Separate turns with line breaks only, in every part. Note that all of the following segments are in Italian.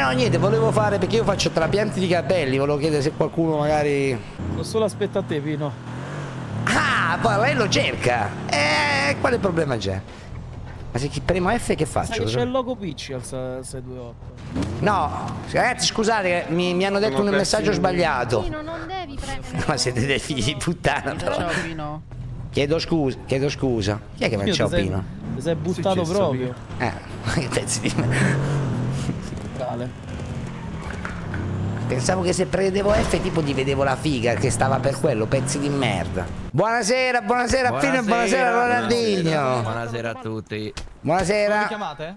no, niente, volevo fare perché io faccio trapianti di capelli, volevo chiedere se qualcuno magari...
Sto solo aspetta a te, Pino.
Ah, poi lei lo cerca. Quale problema c'è? Ma se chi premo F che faccio?
C'è il logo Picci al 628.
No, ragazzi scusate, mi hanno detto un messaggio sbagliato.
Pino, non devi premere.
Ma siete dei figli di puttana però.
Ciao Pino.
Chiedo scusa. Chi è che mi ciao Pino?
Ti sei buttato proprio.
Che pezzi di
Tale.
Pensavo che se prendevo F tipo ti vedevo la figa che stava per quello, pezzi di merda. Buonasera Pino e buonasera Ronaldinho.
Buonasera a tutti.
Buonasera.
Come chiamate?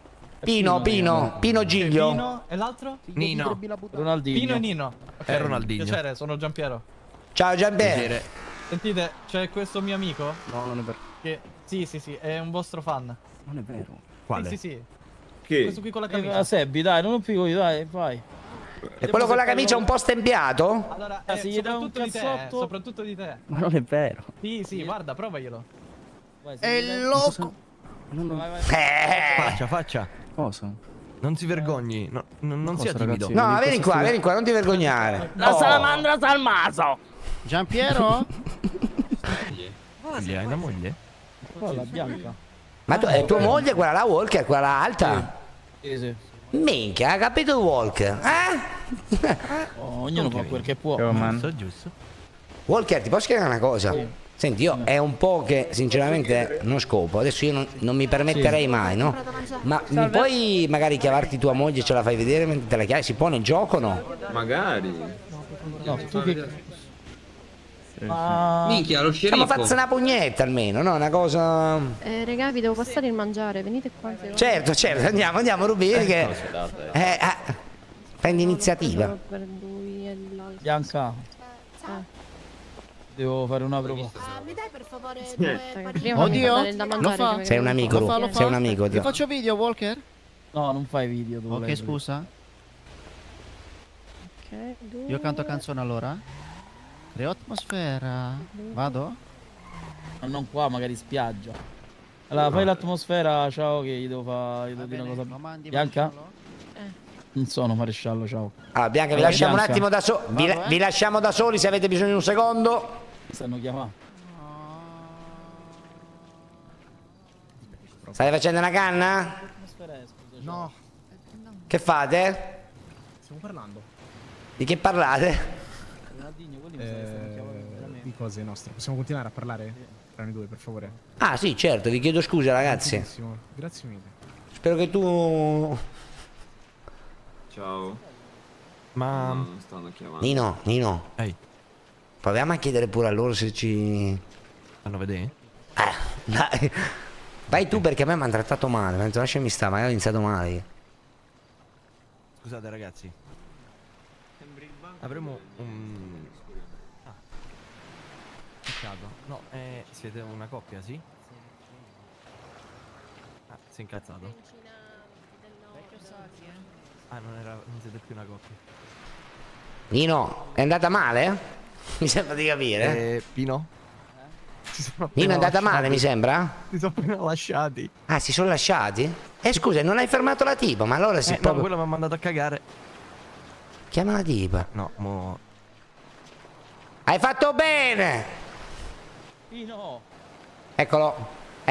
Pino Giglio.
Pino e l'altro?
Nino.
Ronaldinho.
Pino e Nino.
È Ronaldinho.
Piacere, sono Giampiero.
Ciao Giampiero.
Piacere.
Sentite, c'è questo mio amico
No, non è vero.
che... Sì, è un vostro fan.
Non è vero.
Quale?
Sì.
Che?
Questo qui con la camicia.
Sebbi, dai, non pico io, dai, vai.
E quello con la camicia un po' stempiato?
Allora,
se gli dà un
soprattutto di te,
cazzotto...
soprattutto di te.
Ma non è vero.
Sì, guarda, provaglielo.
Vai,
È loco.
Faccia.
Cosa?
Non si vergogni. No, non sia
Cosa,
timido.
ragazzi?
No, vieni qua, non ti vergognare.
La salamandra Salmaso!
Giampiero?
Moglie, hai una moglie?
La bianca.
Ma tu, è tua moglie quella là, Walker, quella là alta?
Sì.
Minchia, ha capito Walker?
Ognuno fa quel che può.
Giusto.
Walker, ti posso chiedere una cosa? Senti, io è un po' che sinceramente non scopo, adesso io non mi permetterei mai, no? Ma mi puoi magari chiavarti tua moglie e ce la fai vedere mentre te la chiavi? Si può nel gioco o no?
Magari.
No, tu che...
Minchia, lo
Facciamo
sceriffo.
fazza una pugnetta almeno, no? Una cosa...
Raga, vi devo passare il mangiare, venite qua.
Certo, andiamo Rubini che... prendi iniziativa.
Per lui e l'altro.
Bianca. Devo fare una proposta.
Mi dai per favore
Oddio,
da
lo
mangiare,
fa.
che
Sei un amico,
Lo fa.
sei un amico.
Ti faccio video, Walker?
No, non fai video tu.
Ok, scusa.
Ok, due.
Io canto canzone allora. Creo atmosfera. Vado?
Ma non qua, magari spiaggia. Allora, fai l'atmosfera, ciao, che gli devo dire una cosa. Bianca? Non sono maresciallo, ciao.
Allora, Bianca, vi lasciamo un
Bianca.
attimo da soli. Vi lasciamo da soli se avete bisogno di un secondo.
Mi stanno chiamando.
State facendo una canna?
No,
Che fate?
stiamo parlando.
Di che parlate?
Di cose nostre. Possiamo continuare a parlare tra noi due, per favore?
Ah sì, certo, vi chiedo scusa ragazzi.
Benissimo. Grazie mille.
Spero che tu...
Ciao.
Ma...
No, stanno chiamando.
Nino,
Ehi,
proviamo a chiedere pure a loro se ci...
fanno vedere?
Dai. Vai tu perché a me mi hanno trattato male, mi hanno detto lasciami stare, magari ho iniziato male.
Scusate ragazzi. Avremo un... Peccato. No, siete una coppia, sì? Ah, si è incazzato. Ah, non siete più una coppia.
Nino, è andata male? Mi sembra di capire.
Pino?
Nino è andata male, mi sembra?
Si sono appena lasciati.
Ah, si sono lasciati? Scusa, non hai fermato la tipa, ma allora si
No,
proprio...
quello mi ha mandato a cagare.
Chiama la tipa.
No, mo...
Hai fatto bene!
Pino!
Eccolo.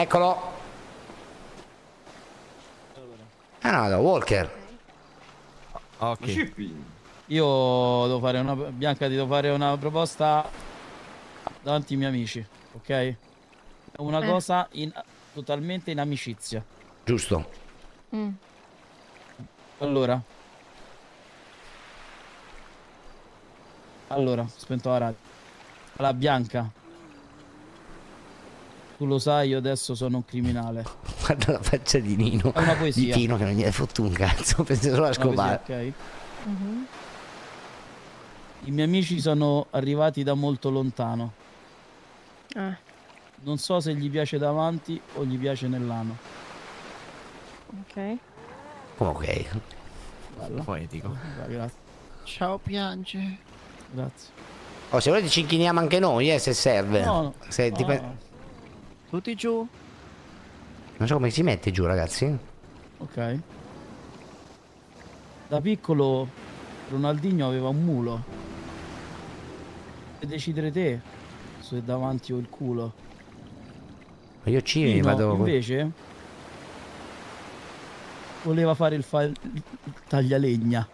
Ah no, Walker.
Ok.
Io devo fare una... Bianca, ti devo fare una proposta davanti ai miei amici, ok? Una cosa totalmente in amicizia.
Giusto.
Allora, spento la radio. Allora, Bianca, tu lo sai, io adesso sono un criminale.
Guarda la faccia di Nino.
È una poesia.
Di Tino che non gli hai fottuto un cazzo. Penso solo a scopare.
Ok? I miei amici sono arrivati da molto lontano. Non so se gli piace davanti o gli piace nell'ano.
Ok.
Ok.
Bello.
Poetico.
Grazie.
Ciao, piange.
Grazie.
Oh, se volete ci inchiniamo anche noi, se serve.
No,
Se
no,
tipo...
no.
Tutti giù.
Non so come si mette giù, ragazzi.
Ok. Da piccolo Ronaldinho aveva un mulo. E decidere te se è davanti o il culo.
Ma io ci
Pino,
vado.
invece voleva fare il taglialegna.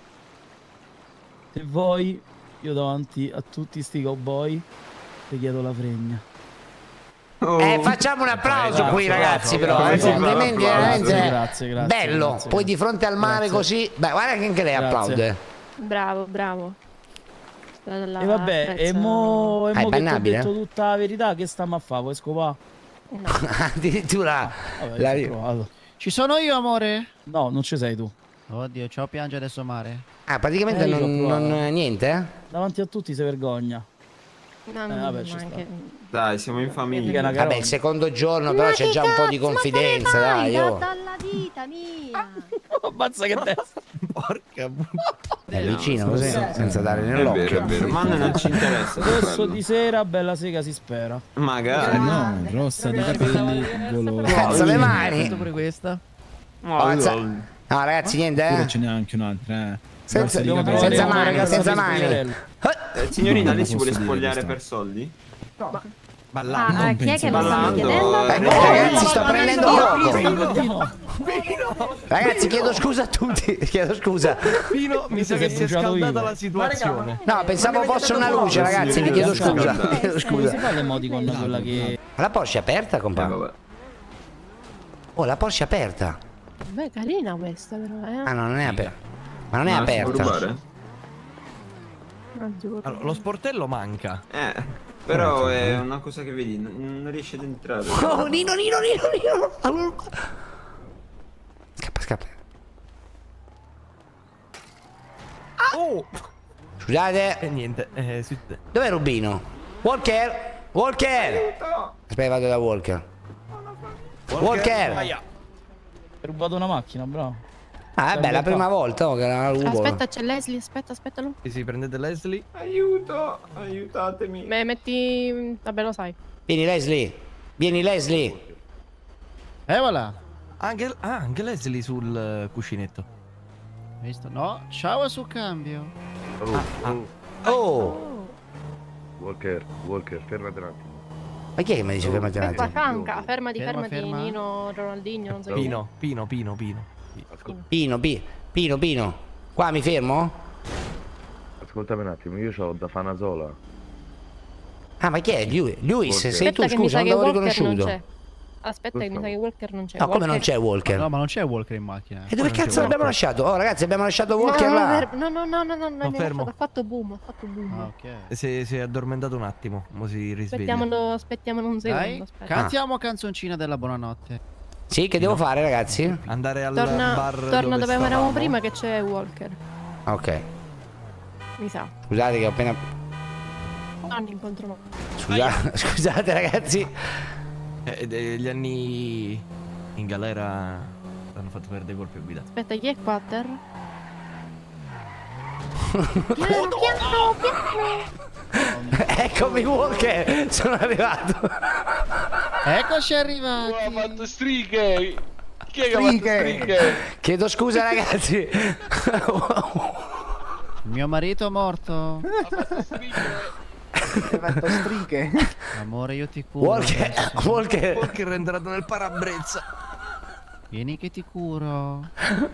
Se vuoi, io davanti a tutti sti cowboy ti chiedo la fregna.
Facciamo un applauso qui, ragazzi, però.
Grazie,
Complimenti, veramente.
grazie,
bello.
grazie.
Poi di fronte al mare così. Beh, guarda che anche lei
Grazie.
applaude.
Bravo, bravo.
E vabbè, e mo
è
che ti ho
bannabile?
detto tutta la verità, che stiamo a fare? Vuoi scopare?
Addirittura.
Vabbè, io ci ho provato.
Ci sono io, amore?
No, non ci sei tu.
Oddio, ciao, piange adesso mare.
Ah, praticamente
io ci ho
non
provato.
niente, eh?
Davanti a tutti si vergogna.
No,
vabbè, ci
anche...
Dai, siamo in
Mica
famiglia.
una
Vabbè, il
carogna.
secondo giorno però c'è già un po' di confidenza, dai. Oh.
dalla vita mia.
Ammazza che testa.
Porca
È vicino così, senza dare
È vero,
nell'occhio.
è vero. Ma a noi non ci interessa.
Rosso
fratello.
di sera, bella sega si spera.
Magari.
No, rossa di capelli, golosa.
Alza le mani.
Sento pure questa.
Alza. No, ragazzi, niente,
Pure
eh?
ce n'è anche un'altra,
Senza,
Rossa di
Dobbiamo
capelli.
senza
trovare una
mani,
ragazza
senza
per
mani.
Spinello.
Signorina, lei si
Posso
vuole
dire
spogliare
questa?
per soldi?
Ballando.
Ah, chi è che lo stanno
Ballando.
chiedendo?
Ragazzi, sto prendendo fuoco.
Pino,
Ragazzi, chiedo scusa a tutti. Chiedo scusa.
Pino, mi sa che si è
bruciato
scaldata
io.
la situazione.
No, pensavo fosse una luce, ragazzi. Vi chiedo scusa. Chiedo
come
scusa.
si fa l'emoticon quella che...
Ma la Porsche è aperta, compagno?
Vabbè.
Oh, la Porsche è aperta.
Beh, carina questa però,
Ah, no, non è aperta. Ma non è
Ma la si può
aperta.
rubare?
Non giuro.
Allora, lo sportello manca.
Però è una cosa che vedi, non riesce ad entrare.
Oh, Nino. Scappa, scappa.
Oh!
Scusate.
E niente,
Dov'è Rubino? Walker! Aspetta, vado da Walker. Walker!
Aia.
Hai rubato una macchina, bravo.
Ah, vabbè, la prima volta che la rubo.
Aspetta, c'è Leslie, aspettalo.
Sì, prendete Leslie.
Aiuto, aiutatemi.
Beh, metti... Vabbè, lo sai.
Vieni, Leslie. Vieni, Leslie.
Voilà.
Anche Leslie sul cuscinetto.
Visto? No, ciao su cambio.
Oh!
Walker, fermati un attimo.
Ma chi è che mi dice fermati un
Aspetta,
attimo?
Franca, fermati,
Ferma, ferma.
Nino, Ronaldinho, non so chi.
Pino.
Qua mi fermo?
Ascoltami un attimo, io ho da fare una sola.
Ah, ma chi è? Luis,
Walker.
sei tu,
Aspetta che mi
scusa,
sa
non
che
l'avevo
Walker non
riconosciuto.
c'è. Aspetta che mi sa che Walker non c'è.
No, come non c'è Walker?
No, ma non c'è Walker in macchina.
E dove cazzo l'abbiamo lasciato? Oh, ragazzi, abbiamo lasciato Walker
No,
là.
no,
fermo.
ha fatto boom,
Ah, ok.
Si è addormentato un attimo, mo si risveglia.
Aspettiamolo un
Dai,
secondo, aspetta.
cantiamo canzoncina della buonanotte.
Sì, che devo fare, ragazzi?
Andare al
Torna
bar
dove eravamo
stavamo.
prima che c'è Walker,
Ok.
mi sa.
Scusate che ho appena...
Non incontro no.
Scusate, ragazzi.
Gli anni in galera hanno fatto perdere colpi a guida.
Aspetta, chi è qua a terra? Piano.
Eccomi, Walker. Sono arrivato.
Eccoci arrivati.
Ha fatto stringhe! Chi è che ha fatto stringhe?
Chiedo scusa, ragazzi.
Mio marito è morto.
Ha fatto stringhe!
Amore, io ti curo.
Walker.
Walker è entrato nel parabrezza.
Vieni che ti curo.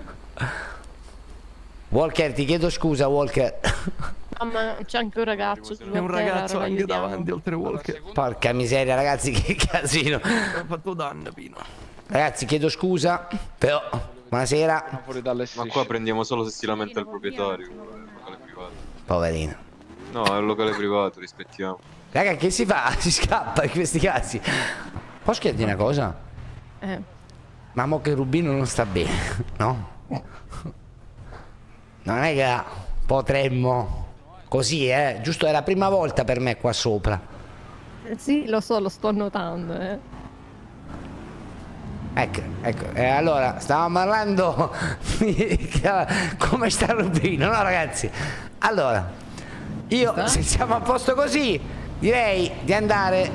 Walker, ti chiedo scusa, Walker.
Mamma, c'è anche un ragazzo.
C'è un ragazzo anche davanti oltre Walker.
Porca miseria, ragazzi, che casino.
Ha fatto danno, Pino.
Ragazzi, chiedo scusa, però buonasera.
Fuori dalle
Ma qua prendiamo solo se si lamenta il proprietario. È un locale privato.
Poverino.
No, è un locale privato, rispettiamo.
Raga, che si fa? Si scappa in questi casi. Posso chiederti una cosa? Ma mo che Rubino non sta bene, no? Non è che potremmo... Così, giusto, è la prima volta per me qua sopra.
Sì, lo so, lo sto notando,
Ecco, allora, stavamo parlando come sta Rubino, no ragazzi? Allora, io, se siamo a posto così, direi di andare...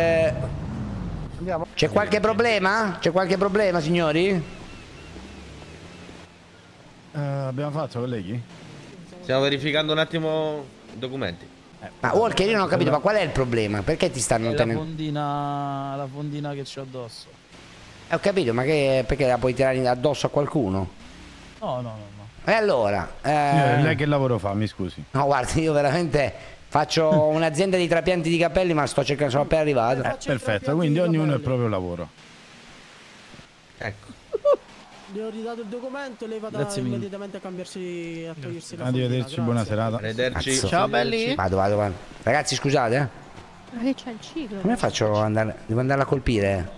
C'è qualche problema? C'è qualche problema, signori?
Abbiamo fatto, colleghi?
Stiamo verificando un attimo i documenti.
Ma Walker, io non ho capito, ma qual è il problema? Perché ti stanno
È
tenendo?
la fondina che c'ho addosso.
Ho capito, ma perché la puoi tirare addosso a qualcuno?
No.
E allora?
Lei che lavoro fa, mi scusi?
No, guarda, io veramente faccio un'azienda di trapianti di capelli, ma sto cercando, sono appena arrivato.
Perfetto, quindi ognuno è il proprio lavoro.
Ecco.
Le ho ridato il documento e lei va immediatamente a cambiarsi, a togliersi la
Arrivederci, buona serata.
Arrivederci.
Ciao belli.
Vado. Ragazzi, scusate,
Ma che c'è il ciclo?
Come faccio ad andare? Devo andarla a colpire?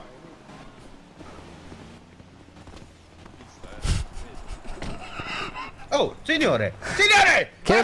Oh, signore!
Chiedo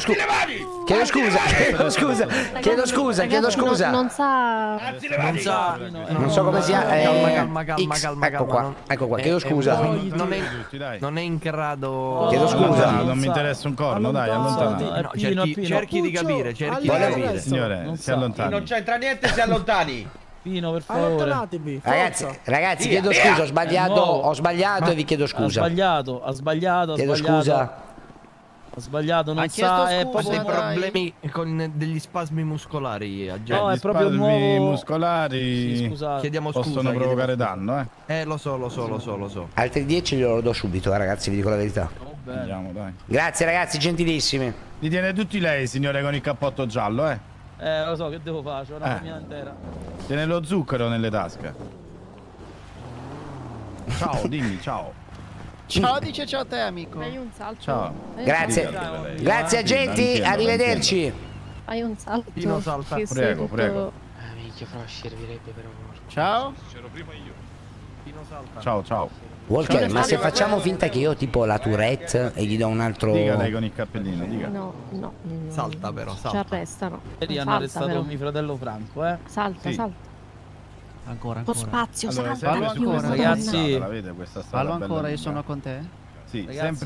scusa.
Non sa.
Non so come sia.
Calma.
Ecco qua, chiedo scusa.
Non è in grado.
Chiedo scusa.
Non mi interessa un corno, dai, allontana.
Cerchi di capire,
Signore, si allontani.
Non c'entra niente, si allontani.
Pino, per favore.
Ragazzi, chiedo scusa, ho sbagliato e vi chiedo scusa.
Ha sbagliato.
Chiedo scusa.
Ha sbagliato, non
sa,
è
proprio dei problemi con degli spasmi muscolari.
No, è proprio nuovo.
Muscolari.
Sì, scusate.
Chiediamo scusa.
Possono provocare danno,
Lo so.
Altri 10 glielo do subito, ragazzi, vi dico la verità.
Andiamo, dai.
Grazie ragazzi, gentilissimi.
Li tiene tutti lei, signore, con il cappotto giallo,
Lo so, che devo fare? C'ho una famiglia intera.
Tiene lo zucchero nelle tasche. Ciao, dimmi, ciao.
Ciao, dice ciao a te, amico.
Fai un salto.
Ciao.
Grazie agenti, arrivederci.
Fai un salto.
Pino salta.
Prego.
Minchia, però servirebbe però. Ciao.
C'ero prima io.
Pino salta.
Ciao.
Walker, ma se facciamo finta che io tipo la Tourette e gli do un altro...
Dica lei con il cappellino, dica.
No.
Salta però,
Ci arrestano.
Ieri hanno arrestato mio fratello Franco,
Salta.
Ancora.
Un po' spazio,
Allora,
salta.
ancora,
ragazzi.
La vede questa strada?
Fallo ancora, io sono con te.
Sì,
Ragazzi.
sempre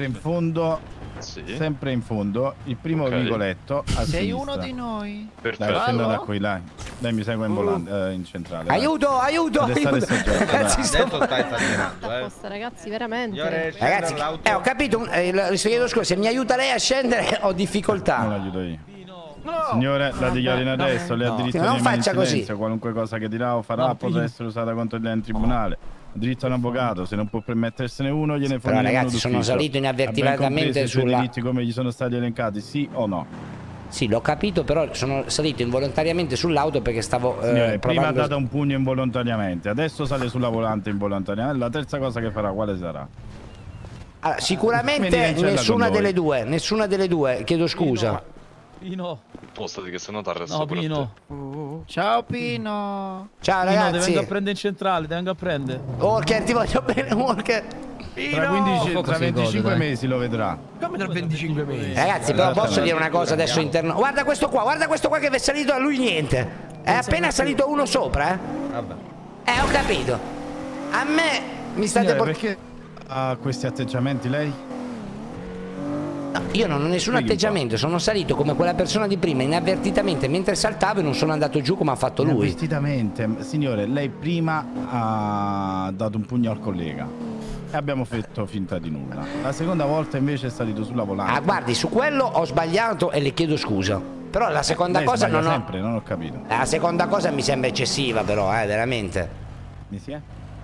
in fondo, il primo vicoletto a
Sei
sinistra.
uno di noi.
Dai, scendo da qui, dai. Lei mi segue in volante, in centrale. dai.
Aiuto! Ragazzi,
Adesso stai esagerando,
Apposta, ragazzi, veramente.
Signore,
Ragazzi, ho capito, chiedo scusa, se mi aiuta lei a scendere ho
Non
difficoltà.
l'aiuto io. Signore, la dichiaro adesso, lei ha diritto
non
di rimanere in
faccia così.
silenzio. Qualunque cosa che dirà o farà potrà essere usata contro di lei in tribunale. Ha diritto a un avvocato, se non può permettersene uno gliene
Però
fornirà uno
ragazzi, sono
d'ufficio.
salito
Ha ben
inavvertitamente
compreso i suoi
sulla...
diritti come gli sono stati elencati, sì o no?
Sì, l'ho capito, però sono salito involontariamente sull'auto perché stavo
Signore, prima ha
provando...
dato un pugno involontariamente, adesso sale sulla volante involontariamente. La terza cosa che farà quale sarà?
Allora, sicuramente
Vieni in cella
nessuna
con
delle due, chiedo scusa.
Pino.
Postati che sennò ti arresto
No,
pure
Pino.
Ciao Pino.
Ciao
Pino, ti vengo a
ragazzi.
prendere in centrale, ti vengo a prendere.
Walker, ti voglio bene, Walker.
Tra 25 mesi lo vedrà.
Come tra 25 mesi?
Ragazzi, però posso dire una cosa adesso interno. Guarda questo qua che è salito a lui niente. È appena salito uno sopra,
Vabbè.
ho capito. A me mi state
Signore,
portando...
perché ha questi atteggiamenti lei?
No, io non ho nessun atteggiamento, sono salito come quella persona di prima, inavvertitamente, mentre saltavo e non sono andato giù come ha fatto lui.
Inavvertitamente, signore, lei prima ha dato un pugno al collega e abbiamo fatto finta di nulla. La seconda volta invece è salito sulla volante.
Ah, guardi, su quello ho sbagliato e le chiedo scusa. Però la seconda
lei
cosa
sbaglia
non ho...
sempre, non ho capito.
La seconda cosa mi sembra eccessiva però, veramente.
Mi si è?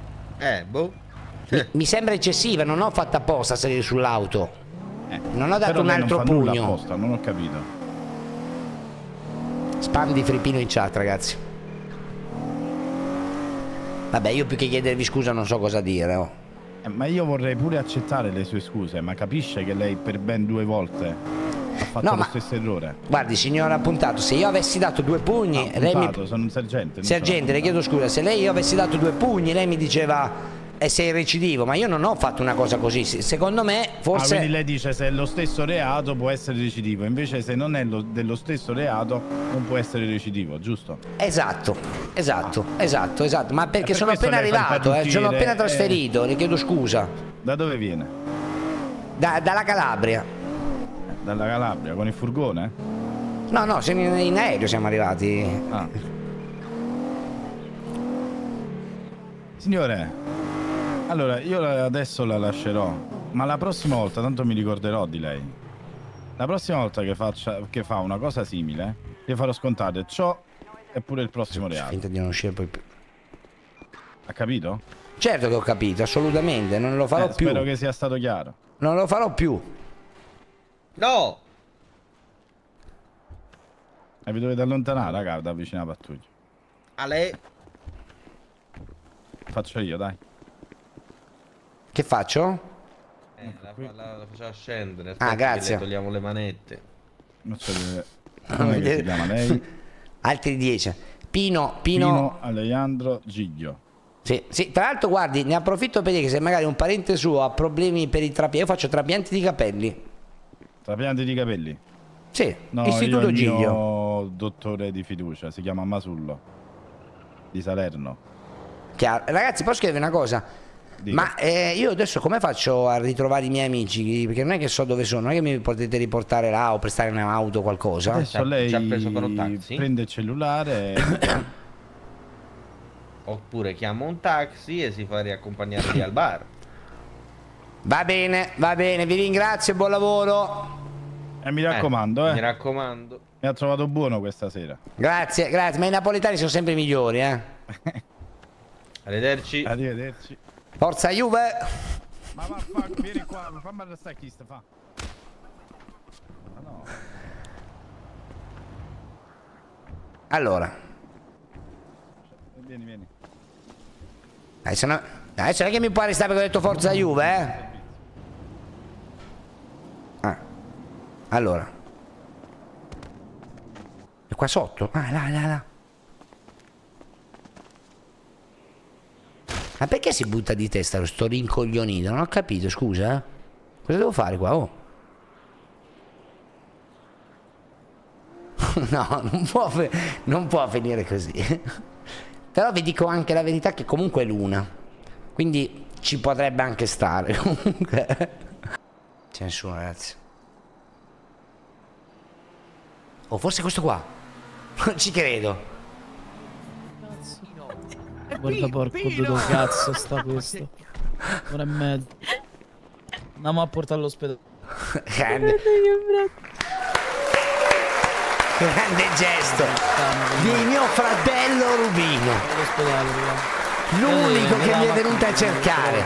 Mi sembra eccessiva, non ho fatto apposta a salire sull'auto. Non ho dato
Però
un
lei
altro
non fa nulla
pugno.
apposta, non ho capito.
Spam di Frippino in chat, ragazzi. Vabbè, io più che chiedervi scusa non so cosa dire.
Ma io vorrei pure accettare le sue scuse, ma capisce che lei per ben 2 volte ha fatto lo stesso errore?
Guardi, signora Appuntato, se io avessi dato 2 pugni, lei mi...
sono un sergente. non
Sergente,
sono
le chiedo scusa, se lei io avessi dato 2 pugni, lei mi diceva sei recidivo, ma io non ho fatto una cosa così. Secondo me, forse...
quindi lei dice se è lo stesso reato può essere recidivo, invece se non è dello stesso reato non può essere recidivo, giusto?
Esatto. Ma perché
per
sono
questo
appena
lei fa il
arrivato, sono
parrucchiere,
appena trasferito, le chiedo scusa.
Da dove viene?
Dalla Calabria.
Dalla Calabria, con il furgone?
No, in aereo siamo arrivati.
Signore, allora io adesso la lascerò Ma la prossima volta, tanto mi ricorderò di lei. La prossima volta che fa una cosa simile, gli farò scontare ciò e pure il prossimo reato.
Finta di non uscire poi più.
Ha capito?
Certo che ho capito, assolutamente, non lo farò più.
Spero che sia stato chiaro.
Non lo farò più.
No!
E vi dovete allontanare, raga, da vicino alla pattuglia.
A lei?
Faccio io, dai.
Che faccio?
La faceva scendere.
Ah, grazie.
Le togliamo le manette.
Non so come si chiama lei?
Altri 10. Pino
Alejandro Giglio.
Sì, sì, tra l'altro guardi, ne approfitto per dire che se magari un parente suo ha problemi per i trapianti, io faccio trapianti di capelli.
Trapianti di capelli?
Sì,
no,
Istituto
io
Giglio.
Il mio dottore di fiducia, si chiama Masullo, di Salerno.
Chiaro. Ragazzi, posso chiedere una cosa? Dica. Ma io adesso come faccio a ritrovare i miei amici? Perché non è che so dove sono, non è che mi potete riportare là o prestare un'auto o qualcosa.
Adesso lei
ci ha preso con un taxi?
Prende il cellulare
oppure chiama un taxi e si fa riaccompagnare lì al bar.
Va bene, vi ringrazio, buon lavoro.
E mi raccomando,
Mi raccomando.
Mi ha trovato buono questa sera.
Grazie, ma i napoletani sono sempre i migliori,
Arrivederci.
Arrivederci.
Forza Juve!
Ma vieni qua, fammi arrestare chi sta fa. Ma no.
Allora.
Vieni.
Adesso non è che mi può arrestare perché ho detto Forza Juve, Allora. È qua sotto? Là. Ma perché si butta di testa sto rincoglionito? Non ho capito, scusa. Cosa devo fare qua? Oh. No, non può finire così. Però vi dico anche la verità che comunque è l'una. Quindi ci potrebbe anche stare. Comunque. C'è nessuno, ragazzi. O forse questo qua. Non ci credo.
Guarda porco due cazzo sta questo. 1,5. Andiamo a portare all'ospedale.
Grande gesto di mio fratello Rubino. L'unico che mi è venuto a cercare.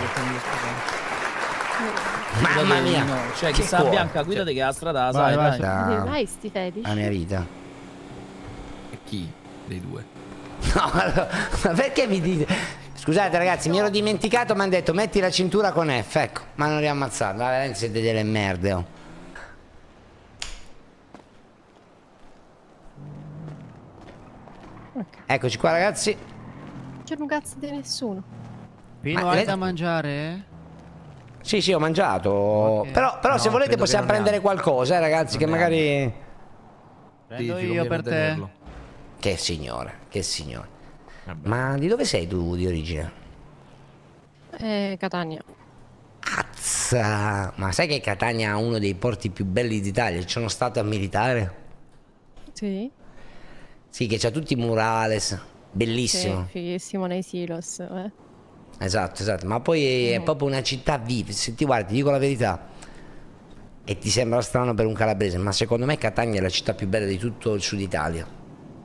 Mamma mia.
Cioè chissà Bianca, guidate che la strada
Vai sti fetici.
La mia vita.
E chi dei due?
No, ma perché mi dite? Scusate ragazzi, mi ero dimenticato, mi hanno detto metti la cintura con F, ecco, ma non riammazzato, ma veramente siete delle merde, oh.
Okay.
Eccoci qua ragazzi.
Non c'è un cazzo di nessuno.
Pino, hai da mangiare?
Sì, ho mangiato. Okay. Però no, se volete possiamo prendere qualcosa, ragazzi, che magari...
Prendo io per te.
Che signore, che signore. Vabbè. Ma di dove sei tu di origine?
Catania.
Azza! Ma sai che Catania ha uno dei porti più belli d'Italia? Ci sono stato a militare.
Sì.
Sì, che c'ha tutti i murales. Bellissimo.
Sì, fighissimo nei silos,
Esatto, ma poi è proprio una città viva. Se ti guardi, ti dico la verità. E ti sembra strano per un calabrese, ma secondo me Catania è la città più bella di tutto il sud Italia.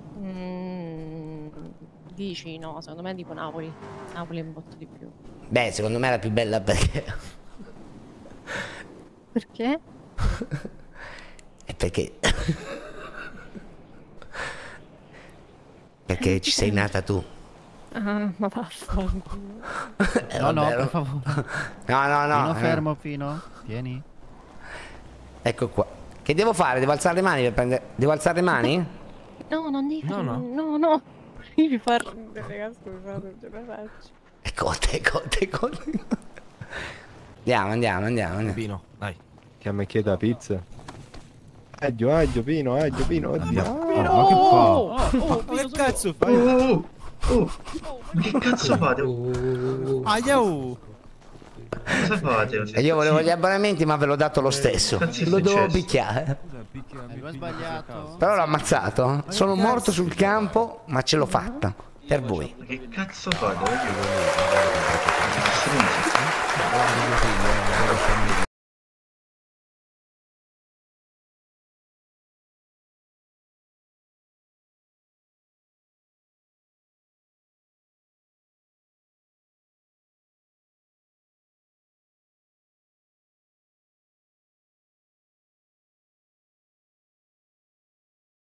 Dici no, secondo me è tipo Napoli. Napoli è un botto di più.
Beh, secondo me è la più bella perché...
Perché?
È perché... perché ci sei nata tu.
Ah, ma vaffanculo.
No, per favore.
No.
Pino, fermo, Pino. Vieni.
Ecco qua. Che devo fare? Devo alzare le mani per prendere... Devo alzare le mani?
No, non devi fare... No. Io mi fa ridere, ragazzi, non ce la faccio.
Ecco. Andiamo.
Pino, dai.
Che a me chieda pizza. Aggio, Pino, oddio.
Ma che cazzo fai?
Che cazzo fate? Cosa fate?
E io volevo gli abbonamenti, ma ve l'ho dato lo stesso. Lo devo picchiare.
Hai sbagliato.
Però l'ho ammazzato. Sono morto sul campo, ma ce l'ho fatta. Per voi.
Che cazzo fate?